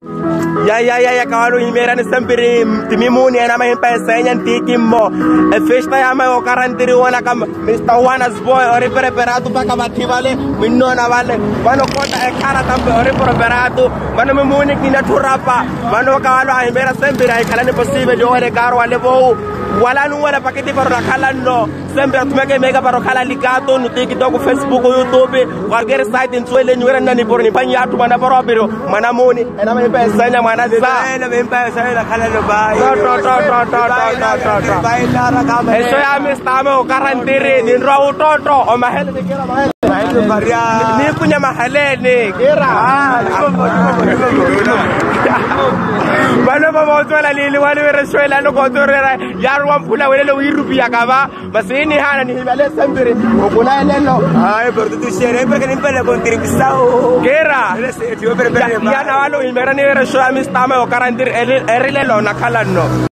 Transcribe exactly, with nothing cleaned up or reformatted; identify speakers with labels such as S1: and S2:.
S1: Ya ya ya ya kawalo himera ni sempiri timimuni ana mahimpa esenya ntiki mo e festa ya ma okarantiri wana kam Mister Wana's boy ori preparato paka bativale minona vale vano kota e kara tambe ori preparato vano mimuni kina turapa vano kawalo himera sempiri ai kala ni possible jo ore karo wale bo wala nu wala paketi baro kala no sempiri tumeke mega baro kala ligato no TikTok Facebook YouTube wargere site ntwele nywera nani boro ni panya atu mana baro biro mana muni ana mahimpa esenya mana sa
S2: ela mempa ela kala no bai
S1: to to to to to to to
S2: bai lara kama
S1: eso ya me estaba o karantiri ni ro toto o mahele de kera mahele
S2: mahele baria
S1: ni kunya mahele ni kera bana ba mo tswela lele wa le re swela no go tsorera ya ro mpula wele le wirupi ya kaba basini hana ni hibale sembere o kula lelo
S2: ay por tu shere porque ni pele con tripisao
S1: kera
S2: ese tío pero pero
S1: ya na walo imera ni re sho ya me estaba o karantiri erile lo na kala no